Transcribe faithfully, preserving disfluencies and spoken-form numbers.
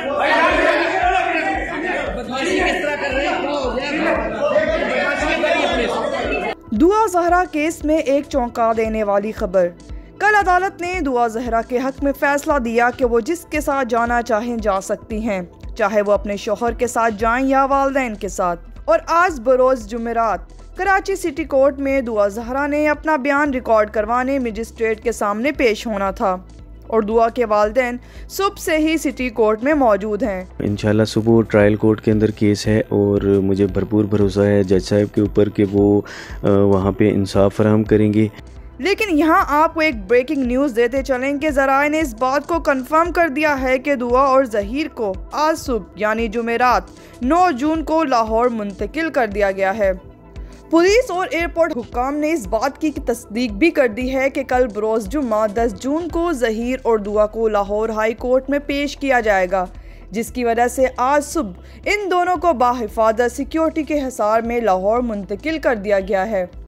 दुआ ज़हरा केस में एक चौंका देने वाली खबर। कल अदालत ने दुआ ज़हरा के हक में फैसला दिया कि वो जिसके साथ जाना चाहें जा सकती हैं, चाहे वो अपने शौहर के साथ जाएं या वालिदैन के साथ। और आज बरोज़ जुमेरात कराची सिटी कोर्ट में दुआ ज़हरा ने अपना बयान रिकॉर्ड करवाने मजिस्ट्रेट के सामने पेश होना था और दुआ के वालिदैन सुबह से ही सिटी कोर्ट में मौजूद हैं। इंशाल्लाह सुबह ट्रायल कोर्ट के अंदर केस है और मुझे भरपूर भरोसा है जज साहब के ऊपर कि वो वहाँ पे इंसाफ फराहम करेंगे। लेकिन यहाँ आपको एक ब्रेकिंग न्यूज़ देते चलें कि ज़राए ने इस बात को कंफर्म कर दिया है कि दुआ और ज़हीर को आज सुबह यानी जुमेरात नौ जून को लाहौर मुंतकिल कर दिया गया है। पुलिस और एयरपोर्ट हुक्काम ने इस बात की तस्दीक भी कर दी है कि कल बरोज़ जुम्मा दस जून को ज़हीर और दुआ को लाहौर हाई कोर्ट में पेश किया जाएगा, जिसकी वजह से आज सुबह इन दोनों को बाहिफाजत सिक्योरिटी के हिसार में लाहौर मुंतकिल कर दिया गया है।